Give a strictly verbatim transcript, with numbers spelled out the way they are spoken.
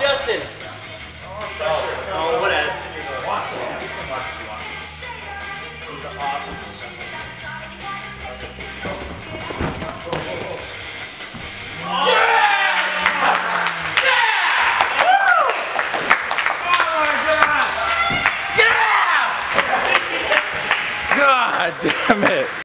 Justin. Oh, Oh, what else? watch him. He's awesome. God damn it.